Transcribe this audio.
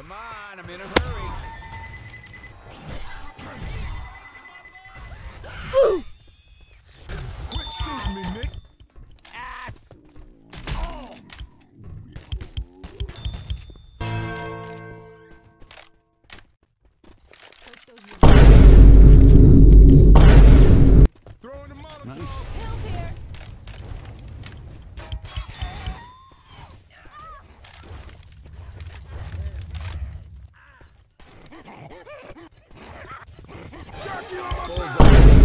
Come on, I'm in a hurry. Quit shooting me, Nick. Ass! Throwing the Molotov. Nice. Help here. Jackie on my back. Bullseye.